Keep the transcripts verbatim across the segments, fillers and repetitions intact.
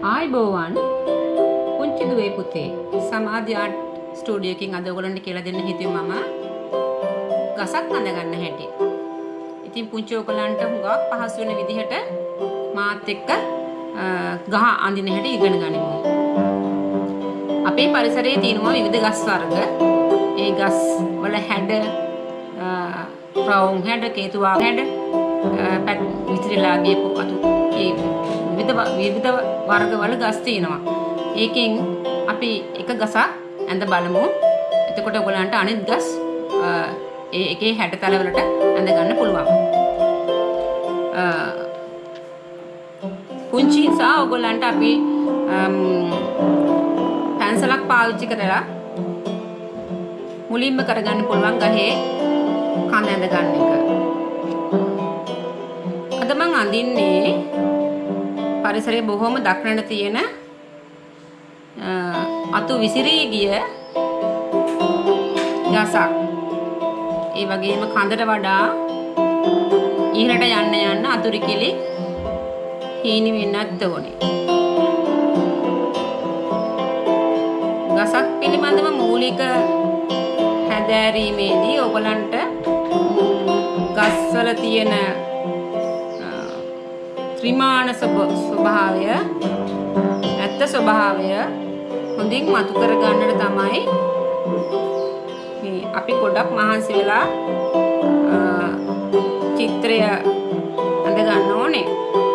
ආයිබෝවන් පුංචි දුවේ පුතේ සමාධි ආර්ට් ස්ටුඩියෝ එකකින් අද ඔයගොල්ලන්ට කියලා දෙන්න හිතුවේ මම ගසක් අඳ ගන්න හැටි. ඉතින් පුංචි ඔයගොල්ලන්ට හුඟක් පහසු වෙන විදිහට මාත් එක්ක ගහ අඳින හැටි ඉගෙන ගනිමු. අපේ පරිසරයේ තියෙනවා විවිධ ගස් වර්ග. ඒ ගස් වල හැඩ රවුම් හැඩ කේතුවා හැඩ පැත් විතරලා ගියපු අතු ඒ විවිධ විවිධ වර්ගවල ගස් තියෙනවා. ඒකෙන් අපි එක ගසක් ඇඳ බලමු. එතකොට ඔයගොල්ලන්ට අනිත් ගස් ඒ එකේ හැඩතල වලට ඇඳ ගන්න පුළුවන්. පුංචි නිසා ඔයගොල්ලන්ට අපි පැන්සලක් පාවිච්චි කරලා මුලින්ම කරගන්න පුළුවන් ගහේ කඳ ඇඳ ගන්න එක. අද මම අඳින්නේ පරිසරයේ බොහොම දක්නට තියෙන අතු විසිරී ගිය ගසක්. ඒ වගේම කඳට වඩා ඉහළට යන්න යන්න අතුරු කිලි හීනි වෙන්නත් ඕනේ. ගසක් පිළිබඳව මූලික හැදෑරීමේදී ඔයගලන්ට ගස්වල තියෙන ත්‍රිමාන ස්වභාවය ඇත්ත ස්වභාවය හොඳින් මතු කර ගන්නට තමයි මේ අපි ගොඩක් මහන්සි වෙලා චිත්‍රය අඳ ගන්න ඕනේ.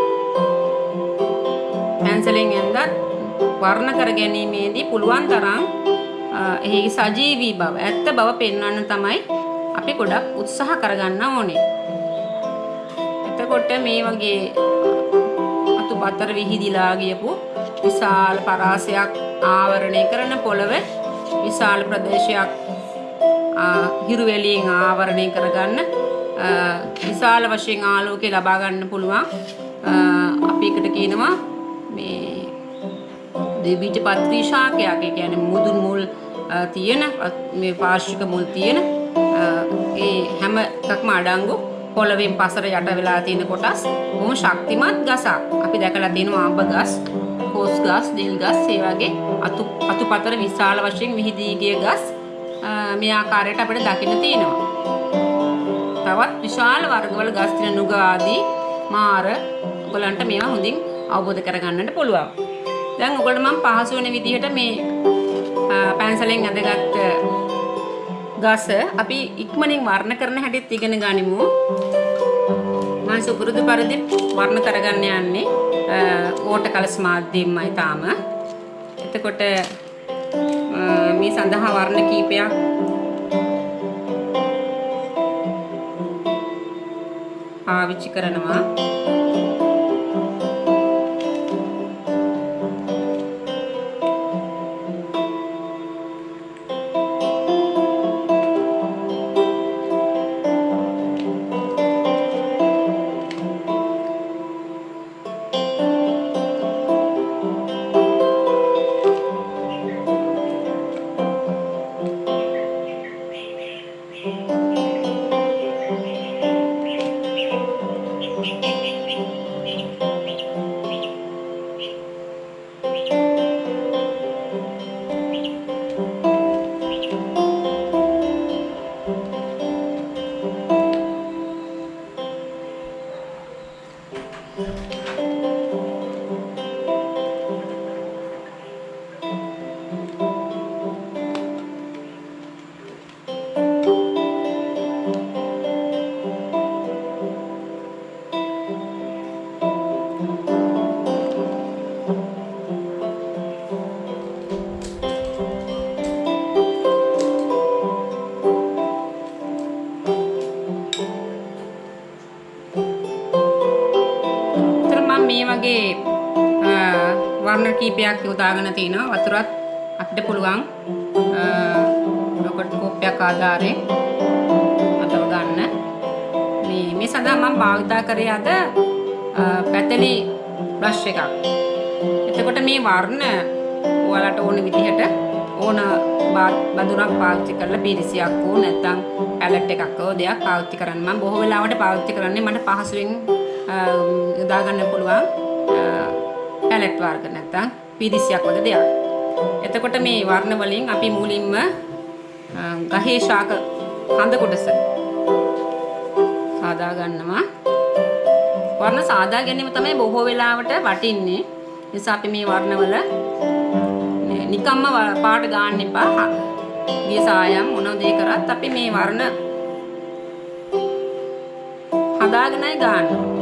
පැන්සලෙන් ඇඳත් වර්ණ කර ගැනීමේදී පුළුවන් තරම් එහි සජීවී බව ඇත්ත බව පෙන්වන්න තමයි අපි ගොඩක් උත්සාහ කරගන්න ඕනේ. එතකොට මේ වගේ අතුපතර විහිදිලා ගියපු විශාල පරාසයක් ආවරණය කරන පොළවේ විශාල ප්‍රදේශයක් හිරු වැලියෙන් ආවරණය කරගන්න විශාල වශයෙන් ආලෝකය ලබා ගන්න පුළුවන්. අපි එකට කියනවා මේ දෙවිට පත්‍රී ශාකයක්. ඒ කියන්නේ මුදුන් මුල් තියෙන මේ පාර්ශ්වික මුල් තියෙන ඒ හැම එකක්ම අඩංගු පොළවෙන් පසර යට වෙලා තියෙන කොටස් බොහොම ශක්තිමත් ගසක්. අපි දැකලා තියෙනවා ආඹ ගස්, කෝස් ගස්, දිල් ගස්, ඒ වගේ අතු අතුපතර විශාල වශයෙන් විහිදී ගිය ගස් මේ ආකාරයට අපිට දකින්න තියෙනවා. තවත් විශාල වර්ගවල ගස් තියෙන නුග ආදී මාර ඔයගලන්ට මේවා හොඳින් අවබෝධ කරගන්නට පුළුවන්. දැන් ඔයගලට මම පහසු වෙන විදිහට මේ පැන්සලෙන් අඳගත් ගස අපි ඉක්මනින් වර්ණ කරන හැටිත් ඉගෙන ගනිමු. මම සුපුරුදු පරිදි වර්ණ කරගන්න යන්නේ වෝටර් කලර්ස් මාධ්‍යයෙන්මයි තාම. එතකොට මේ සඳහා වර්ණ කීපයක් පාවිච්චි කරනවා. මේ වගේ වර්ණ කීපයක් යොදාගෙන තිනවා. වතුරත් අපිට පුළුවන් රොකට් කෝප්පයක් ආධාරයෙන් අතව ගන්න. මේ මේ සඳහා මම භාවිතා කරේ අද පැතලි බ්‍රෂ් එකක්. එතකොට මේ වර්ණ ඔයාලට ඕන විදිහට ඕන බඳුනක් පාවිච්චි කරලා බීරිසියක් හෝ නැත්නම් පැලට් එකක් හෝ දෙයක් පාවිච්චි කරන්න. මම බොහෝ වෙලාවට පාවිච්චි කරන්නේ මට පහසුවෙන් යොදා ගන්න පුළුවන් වැයලට් වර්ග නැත්නම් පීරිසියක් වගේ දෙයක්. එතකොට මේ වර්ණ වලින් අපි මුලින්ම ගහේ ශාක කඳ කොටස සාදා ගන්නවා. වර්ණ සාදා ගැනීම තමයි බොහෝ වෙලාවට වටින්නේ. නිසා අපි මේ වර්ණවල නිකම්ම පාට ගන්න එපා. ගිය සායම් මොන දේ කරත් අපි මේ වර්ණ හදාගෙනයි ගන්න.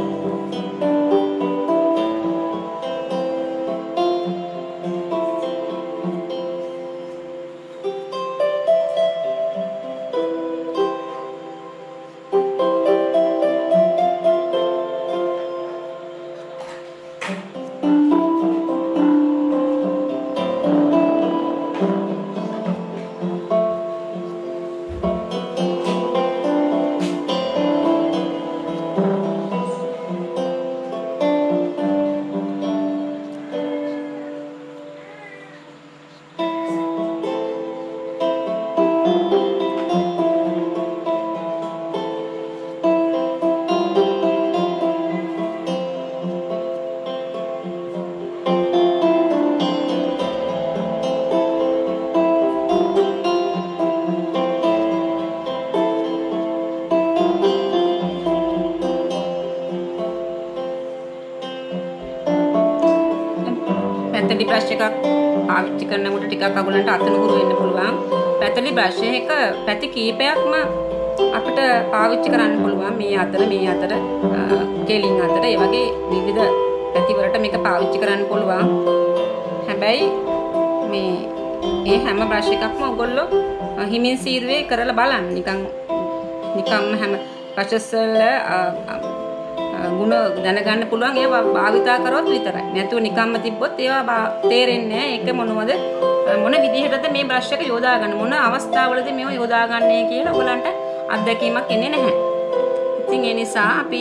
පැතලි බ්‍රෂ් එකක් පාවිච්චි කරනකොට ටිකක් අගලන්ට අතනුහුරු වෙන්න පුළුවන්. පැතලි බ්‍රෂ් එක පැති කීපයක්ම අපිට පාවිච්චි කරන්න පුළුවන්. මේ අතර මේ අතර කෙලින් අතර ඒ වගේ විවිධ පැති වලට මේක පාවිච්චි කරන්න පුළුවන්. හැබැයි මේ ඒ හැම බ්‍රෂ් එකක්ම ඔයගොල්ලෝ හිමින් සීරුවේ කරලා බලන්න. නිකන් නිකම්ම හැම බ්‍රෂස් වල ගුණ දැනගන්න පුළුවන්. ඒවා භාවිතා කරොත් විතරයි. නැතුව නිකම්ම තිබ්බොත් ඒවා තේරෙන්නේ නැහැ. ඒක මොනවද මොන විදිහටද මේ බ්‍රෂ් එක යොදා ගන්න, මොන අවස්ථාවලද මේව යොදා ගන්නේ කියලා ඔයගලන්ට අත්දැකීමක් එන්නේ නැහැ. ඉතින් ඒ නිසා අපි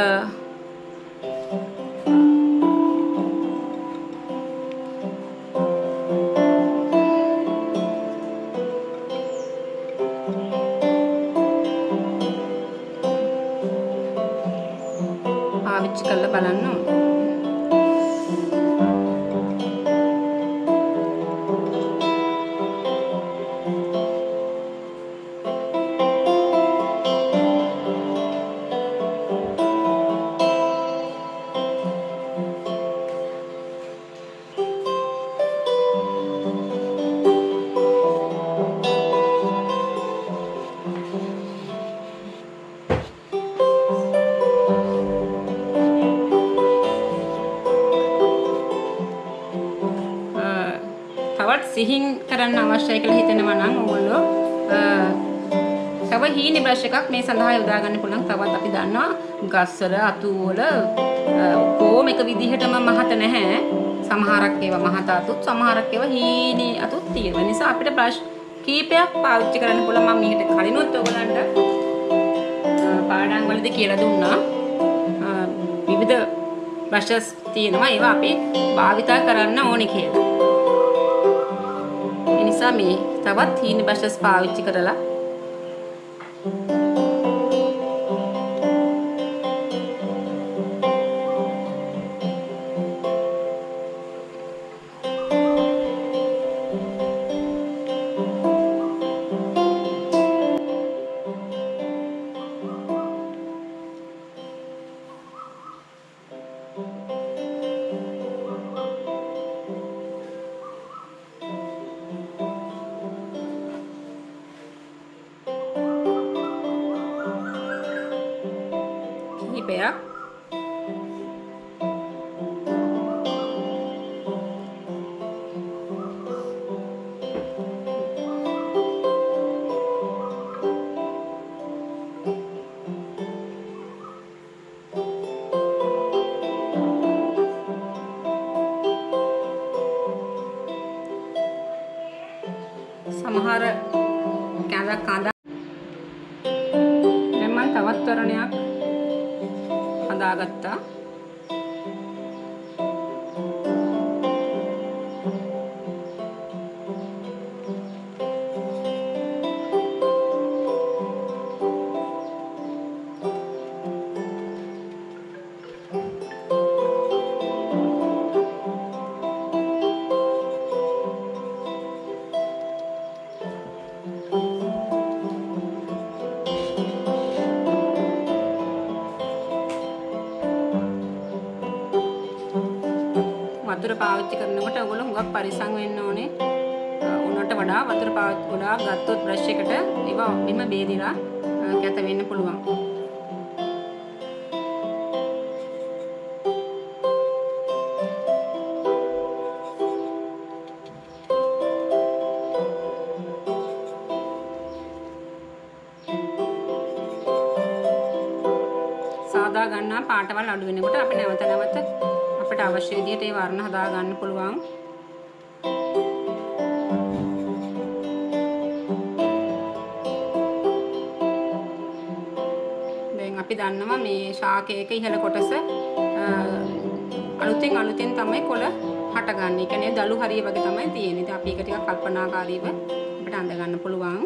පාවිච්චි කරලා බලන්න ඕනේ. සිහින් කරන්න අවශ්‍යයි කියලා හිතෙනවා නම් ඕගොල්ලෝ තව හීනි බ්‍රෂ් එකක් මේ සඳහා යොදා ගන්න පුළුවන්. තවත් අපි දන්නවා ගස්වල අතු වල කොහොම එක විදිහටම මහත නැහැ. සමහරක් ඒවා මහත අතුත්, සමහරක් ඒවා හීනි අතුත් තියෙනවා. ඒ නිසා අපිට බ්‍රෂ් කීපයක් පාවිච්චි කරන්න පුළුවන්. මම මේකට කලිනුත් ඔයගලන්ට පාඩම් වලදී කියලා දුන්නා. විවිධ බ්‍රෂස් තියෙනවා. ඒවා අපි භාවිතා කරන්න ඕනේ කියලා. නිසා මේ තවත් හීන බ්‍රෂස් පාවිච්චි කරලා kihipeak සමහර කැඳක් කඳ දැන් මම තවත් තරණයක් හදාගත්තා. වතුර පාවිච්චි කරනකොට ඔයගොල්ලෝ හුඟක් පරිස්සම් වෙන්න ඕනේ. උනට වඩා වතුර පාවිච්චි ගොඩාක් ගත්තොත් බ්‍රෂ් එකට ඒවා බිම බේරිලා කැත වෙන්න පුළුවන්. සාදා ගන්නා පාටවල් අඩු වෙනකොට අපි නැවත නැවත අපිට අවශ්‍ය විදිහට ඒ වර්ණ හදා ගන්න පුළුවන්. දැන් අපි දන්නවා මේ ශාකයක ඉහළ කොටස අලුතෙන් අලුතෙන් තමයි කොළ හටගන්නේ. ඒ කියන්නේ දළු හරිය වගේ තමයි තියෙන්නේ. ඉතින් අපි ඒක ටිකක් කල්පනාකාරීව අපිට අඳ ගන්න පුළුවන්.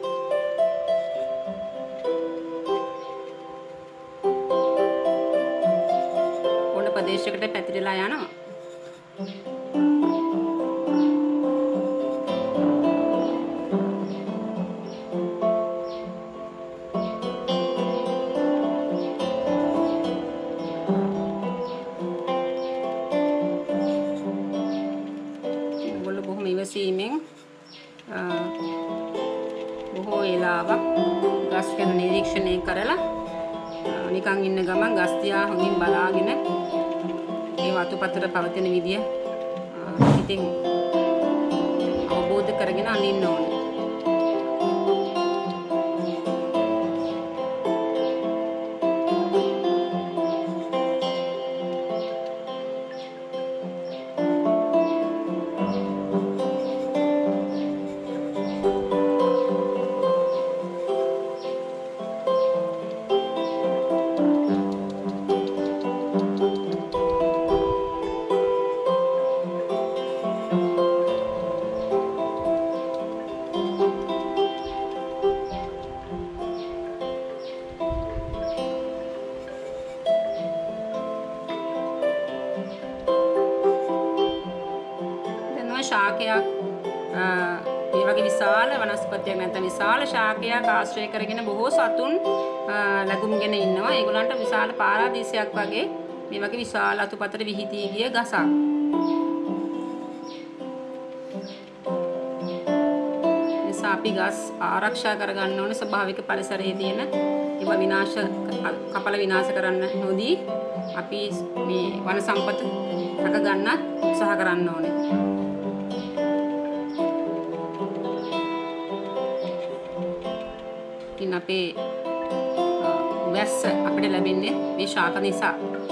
ප්‍රදේශයකට පැතිරලා යනවා. ඔයගොල්ලෝ බොහොම ඉවසීමෙන් බොහෝ වේලාවක් ගස් ගැන නිරීක්ෂණය කරලා නිකන් ඉන්න ගමන් ගස් දිහා හොඳින් බලාගෙන ඒ වතුපතර පවතින විදිය ඉතින් අවබෝධ කරගෙන අනින්න ඕනේ. ශාකයක් මේ වගේ විශාල වනස්පතියක් නැත්නම් විශාල ශාකයක් ආශ්‍රය කරගෙන බොහෝ සතුන් ලැබුම්ගෙන ඉන්නවා. ඒගොල්ලන්ට විශාල පාරාදීසයක් වගේ මේ වගේ විශාල අතුපතර විහිදී ගිය ගසක්. නිසා අපි ගස් ආරක්ෂා කරගන්න ඕන ස්වභාවික පරිසරයේ තියෙන ඒවා විනාශ කපල විනාශ කරන්න නොදී අපි මේ වන සම්පත රැක ගන්න උත්සාහ කරන්න ඕනේ. ඉතින් අපේ වැස්ස අපිට ලැබෙන්නේ මේ ශාක නිසා.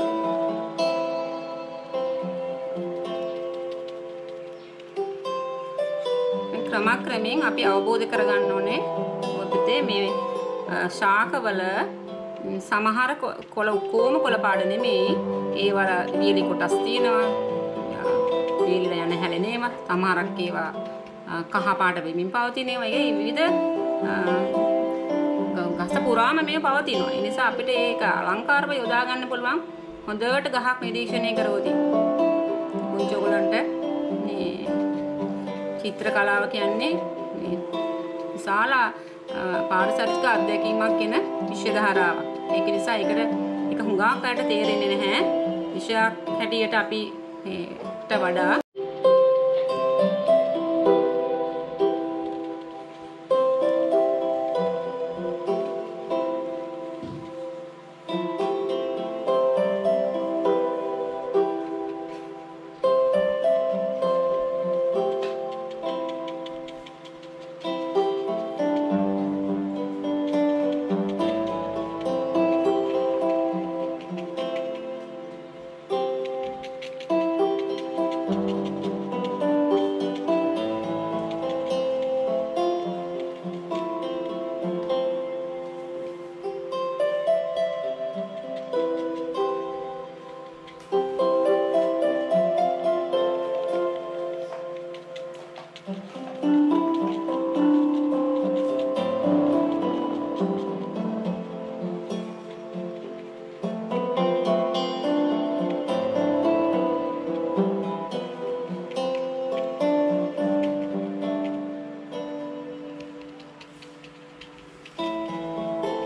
ක්‍රමක්‍රමයෙන් අපි අවබෝධ කරගන්න ඕනේ පොතේ මේ ශාකවල සමහර කොළ කොම කොළ පාඩ නෙමෙයි ඒවල වියලි කොටස් තියෙනවා. වියලිලා යන හැලෙනේම සමහරක් ඒවා කහ පාට වෙමින් පවතින ඒවා. ඒ විවිධ ගස පුරාම මේ පවතිනවා. ඒ නිසා අපිට ඒක අලංකාරව යොදා ගන්න පුළුවන් හොඳට ගහක් නිරීක්ෂණය කරවොත්. පුංචි ඔයගලන්ට මේ චිත්‍ර කලාව කියන්නේ මේ විශාල පාරිසරික අත්දැකීමක් කියන විෂය ධාරාවක්. ඒක නිසා ඒකට එක හුඟක් අයට තේරෙන්නේ නැහැ. විෂයක් හැටියට අපිට වඩා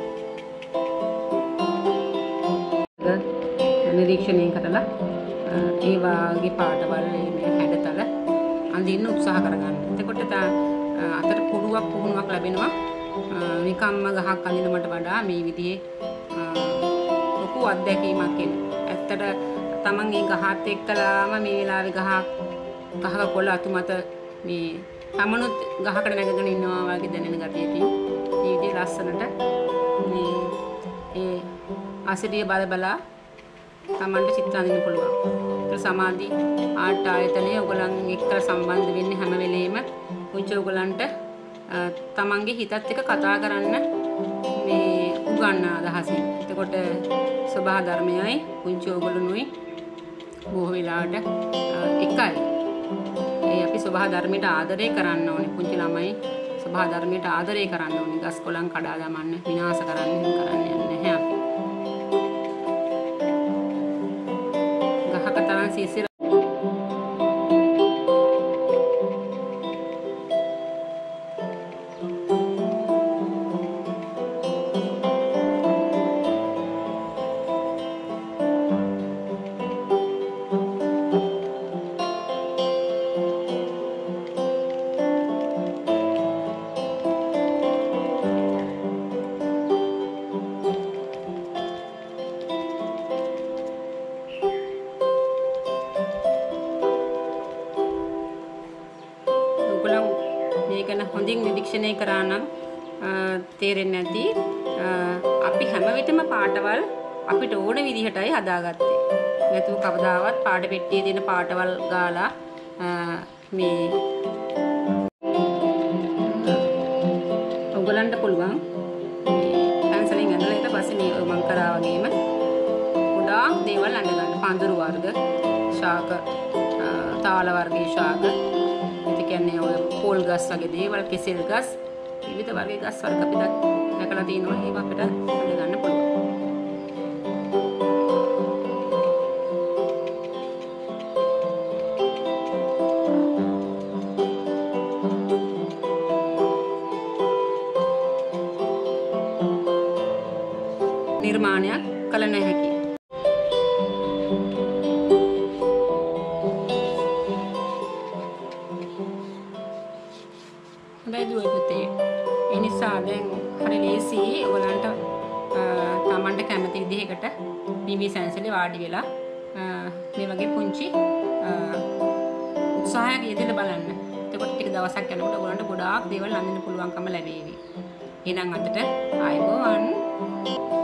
නිරීක්ෂණය කරලා ඒ වාගේ පාටවල් මේ හැඩතල අඳින්න උත්සාහ කරගන්න. එතකොට අතට පුරුවක් පුහුණුවක් ලැබෙනවා. නිකම්ම ගහක් අඳිනවට වඩා මේ විදිහේ ලොකු අත්දැකීමක් එන. ඇත්තට තමන් මේ ගහත් එක්කලාම මේ වෙලාවේ ගහක් ගහක කොළ අතුමත මේ තමනුත් ගහකට නැගගෙන ඉන්නවා වගේ දැනෙන ගතියකින් මේ විදිහේ ලස්සනට මේ ඒ ආසිරිය බල බලා තමන්ට චිත්‍ර අඳින්න පුළුවන්. ඒක සමාධි ආර්ට් ආයතනයේ ඔයගලන් එක්ක සම්බන්ධ වෙන්නේ හැම වෙලේම පුංචි ඔයගලන්ට තමන්ගේ හිතත් එක්ක කතා කරන්න මේ උගන්වන අදහසින්. එතකොට සබහා ධර්මයයි පුංචි ඔයගලුනුයි බොහෝ වෙලාවට එකයි. ඒ අපි සබහා ධර්මයට ආදරය කරන්න ඕනේ. පුංචි ළමයි සබහා ධර්මයට ආදරය කරන්න ඕනේ. ගස් කොළන් කඩා දමන්න, විනාශ කරන්න හිම කරන්න යන්නේ නැහැ අපි. ගහක තරම් සිසිර මේකන හොඳින් නිරීක්ෂණය කරා නම් තේරෙන්නේ නැති අපි හැම විටම පාටවල් අපිට ඕන විදිහටයි හදාගත්තේ. නැතුව කවදාවත් පාට පෙට්ටියේ තියෙන පාටවල් ගාලා මේ ඔයගලන්ට පුළුවන් මේ පැන්සලෙන් ඇඳලා ඊට පස්සේ මේ මම කරා වගේම ගොඩාක් දේවල් අඳ ගන්න. පඳුරු වර්ග, ශාක, තාල වර්ගයේ ශාක, කියන්නේ ඔය පොල් ගස් වගේ දේවල්, කෙසෙල් ගස්, විවිධ වර්ගයේ ගස් වර්ග අපි දැකලා තියෙනවා. ඒක අපිට අඳ ගන්න පුළුවන්. නිර්මාණයක් කළ නොහැකි. බැදුවේ පුතේ. ඒ නිසා දැන් හරි ලේසි ඔයගලන්ට තමන්ට කැමති විදිහකට නිවි සැන්සලේ වාඩි වෙලා මේ වගේ පුංචි උත්සාහයක් යෙදලා බලන්න. එතකොට ටික දවසක් යනකොට ඔයගලන්ට ගොඩාක් දේවල් අඳින්න පුළුවන්කම ලැබේවි. එහෙනම් අදට ආයුබෝවන්.